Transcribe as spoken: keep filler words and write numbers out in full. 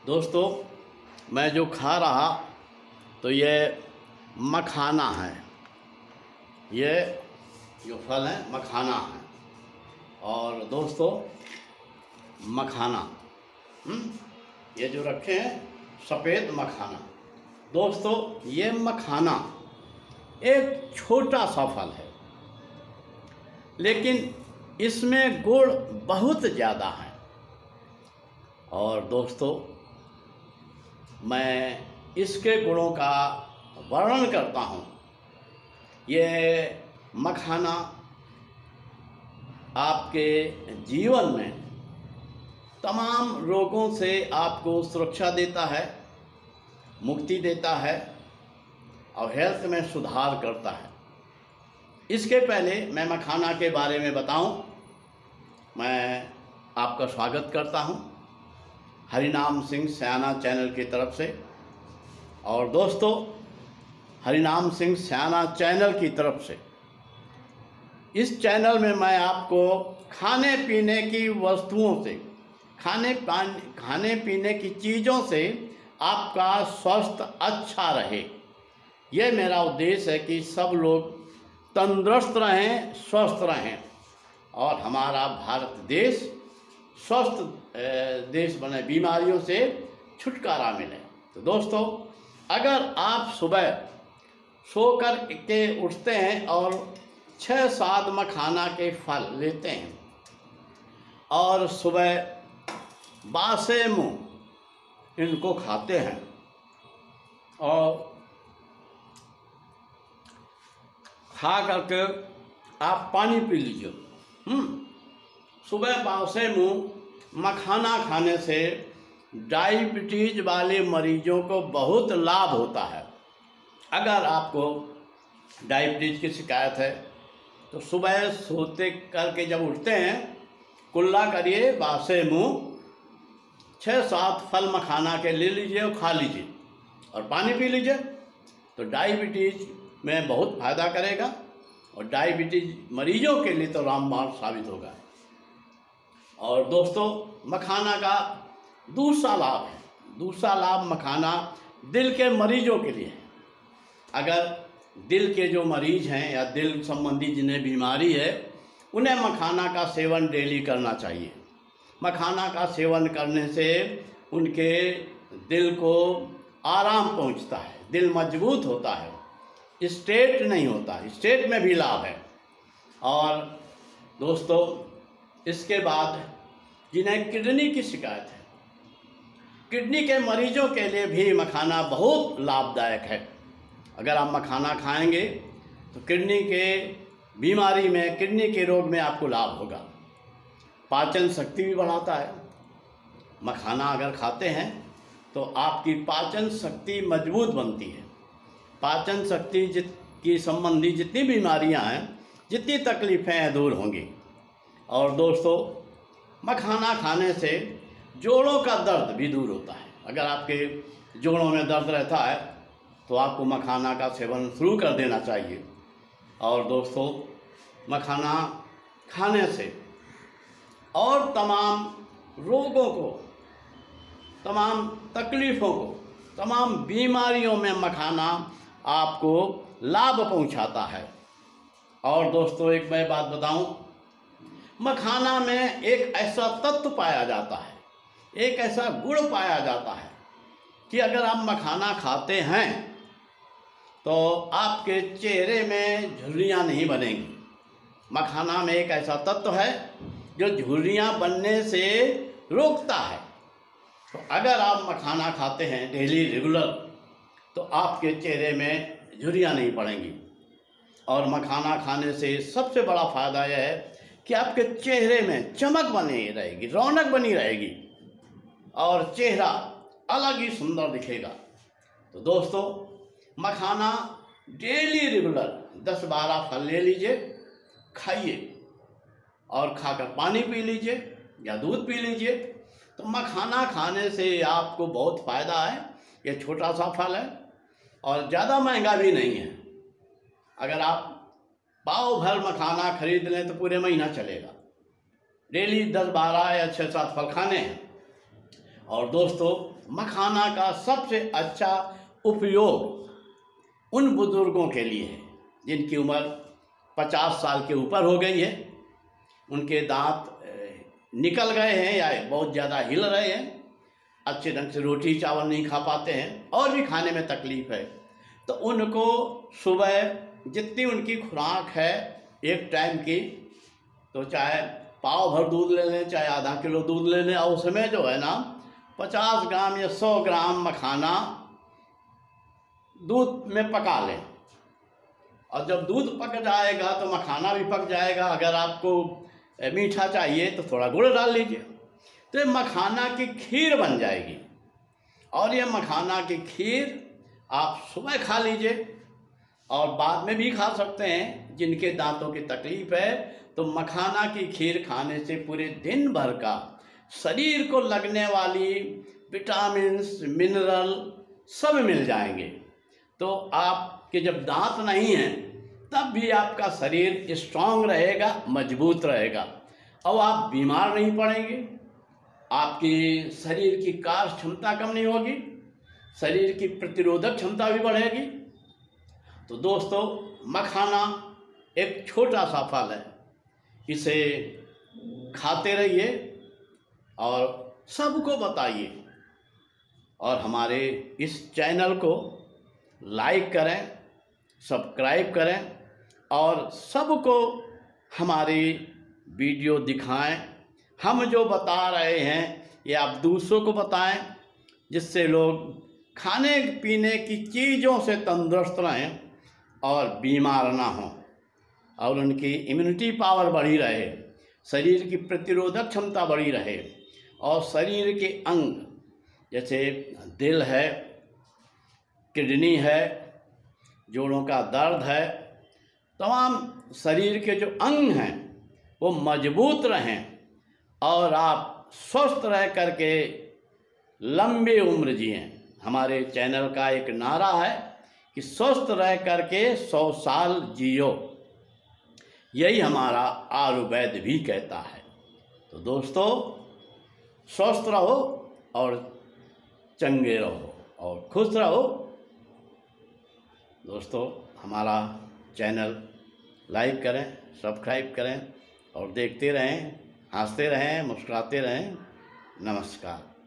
दोस्तों, मैं जो खा रहा तो ये मखाना है। ये जो फल है मखाना है। और दोस्तों, मखाना हुँ? ये जो रखे हैं सफ़ेद मखाना। दोस्तों, ये मखाना एक छोटा सा फल है, लेकिन इसमें गुण बहुत ज़्यादा है। और दोस्तों, मैं इसके गुणों का वर्णन करता हूँ। ये मखाना आपके जीवन में तमाम रोगों से आपको सुरक्षा देता है, मुक्ति देता है और हेल्थ में सुधार करता है। इसके पहले मैं मखाना के बारे में बताऊं, मैं आपका स्वागत करता हूं हरिनाम सिंह सयाना चैनल की तरफ से। और दोस्तों, हरिनाम सिंह सयाना चैनल की तरफ से इस चैनल में मैं आपको खाने पीने की वस्तुओं से, खाने पान खाने पीने की चीज़ों से आपका स्वास्थ्य अच्छा रहे, ये मेरा उद्देश्य है कि सब लोग तंदुरुस्त रहें, स्वस्थ रहें और हमारा भारत देश स्वस्थ देश बने, बीमारियों से छुटकारा मिले। तो दोस्तों, अगर आप सुबह सोकर के उठते हैं और छः सात मखाना के फल लेते हैं और सुबह बासे मुँह इनको खाते हैं और खा करके आप पानी पी लीजिए। हम्म सुबह बासे मुँह मखाना खाने से डायबिटीज वाले मरीजों को बहुत लाभ होता है। अगर आपको डायबिटीज की शिकायत है तो सुबह सोते करके जब उठते हैं कुल्ला करिए, बासे मुँह छः सात फल मखाना के ले लीजिए और खा लीजिए और पानी पी लीजिए, तो डायबिटीज में बहुत फ़ायदा करेगा और डायबिटीज मरीजों के लिए तो रामबाण साबित होगा। और दोस्तों, मखाना का दूसरा लाभ है, दूसरा लाभ मखाना दिल के मरीजों के लिए है। अगर दिल के जो मरीज हैं या दिल संबंधी जिन्हें बीमारी है, उन्हें मखाना का सेवन डेली करना चाहिए। मखाना का सेवन करने से उनके दिल को आराम पहुंचता है, दिल मजबूत होता है, स्टेट नहीं होता, स्टेट में भी लाभ है। और दोस्तों, इसके बाद जिन्हें किडनी की शिकायत है, किडनी के मरीजों के लिए भी मखाना बहुत लाभदायक है। अगर आप मखाना खाएंगे तो किडनी के बीमारी में, किडनी के रोग में आपको लाभ होगा। पाचन शक्ति भी बढ़ाता है। मखाना अगर खाते हैं तो आपकी पाचन शक्ति मजबूत बनती है। पाचन शक्ति जित की संबंधी जितनी बीमारियां हैं, जितनी तकलीफ़ें हैं, दूर होंगी। और दोस्तों, मखाना खाने से जोड़ों का दर्द भी दूर होता है। अगर आपके जोड़ों में दर्द रहता है तो आपको मखाना का सेवन शुरू कर देना चाहिए। और दोस्तों, मखाना खाने से और तमाम रोगों को, तमाम तकलीफ़ों को, तमाम बीमारियों में मखाना आपको लाभ पहुंचाता है। और दोस्तों, एक मैं बात बताऊं, मखाना में एक ऐसा तत्व पाया जाता है, एक ऐसा गुण पाया जाता है कि अगर आप मखाना खाते हैं तो आपके चेहरे में झुर्रियाँ नहीं बनेंगी। मखाना में एक ऐसा तत्व है जो झुर्रियाँ बनने से रोकता है। तो अगर आप मखाना खाते हैं डेली रेगुलर तो आपके चेहरे में झुर्रियाँ नहीं पड़ेंगी। और मखाना खाने से सबसे बड़ा फ़ायदा यह है कि आपके चेहरे में चमक बनी रहेगी, रौनक बनी रहेगी और चेहरा अलग ही सुंदर दिखेगा। तो दोस्तों, मखाना डेली रेगुलर दस बारह फल ले लीजिए, खाइए और खाकर पानी पी लीजिए या दूध पी लीजिए। तो मखाना खाने से आपको बहुत फ़ायदा है। ये छोटा सा फल है और ज़्यादा महंगा भी नहीं है। अगर आप पाव भर मखाना खरीद लें तो पूरे महीना चलेगा। डेली दस बारह या छः सात फल खाने हैं। और दोस्तों, मखाना का सबसे अच्छा उपयोग उन बुजुर्गों के लिए है जिनकी उम्र पचास साल के ऊपर हो गई है, उनके दांत निकल गए हैं या बहुत ज़्यादा हिल रहे हैं, अच्छे ढंग से रोटी चावल नहीं खा पाते हैं और भी खाने में तकलीफ़ है, तो उनको सुबह जितनी उनकी खुराक है एक टाइम की, तो चाहे पाव भर दूध ले लें चाहे आधा किलो दूध ले लें, और उसमें जो है ना पचास ग्राम या सौ ग्राम मखाना दूध में पका लें। और जब दूध पक जाएगा तो मखाना भी पक जाएगा। अगर आपको मीठा चाहिए तो थोड़ा गुड़ डाल लीजिए, तो ये मखाना की खीर बन जाएगी। और ये मखाना की खीर आप सुबह खा लीजिए और बाद में भी खा सकते हैं। जिनके दांतों की तकलीफ़ है तो मखाना की खीर खाने से पूरे दिन भर का शरीर को लगने वाली विटामिन्स मिनरल सब मिल जाएंगे। तो आपके जब दांत नहीं हैं तब भी आपका शरीर स्ट्रांग रहेगा, मजबूत रहेगा और आप बीमार नहीं पड़ेंगे। आपकी शरीर की कार्य क्षमता कम नहीं होगी, शरीर की प्रतिरोधक क्षमता भी बढ़ेगी। तो दोस्तों, मखाना एक छोटा सा फल है, इसे खाते रहिए और सबको बताइए और हमारे इस चैनल को लाइक करें, सब्सक्राइब करें और सबको हमारी वीडियो दिखाएं। हम जो बता रहे हैं ये आप दूसरों को बताएं, जिससे लोग खाने पीने की चीज़ों से तंदुरुस्त रहें और बीमार ना हों और उनकी इम्यूनिटी पावर बढ़ी रहे, शरीर की प्रतिरोधक क्षमता बढ़ी रहे और शरीर के अंग जैसे दिल है, किडनी है, जोड़ों का दर्द है, तमाम शरीर के जो अंग हैं वो मजबूत रहें और आप स्वस्थ रह करके लंबी उम्र जिएं। हमारे चैनल का एक नारा है कि स्वस्थ रह करके सौ साल जियो, यही हमारा आयुर्वेद भी कहता है। तो दोस्तों, स्वस्थ रहो और चंगे रहो और खुश रहो। दोस्तों, हमारा चैनल लाइक करें, सब्सक्राइब करें और देखते रहें, हंसते रहें, मुस्कुराते रहें। नमस्कार।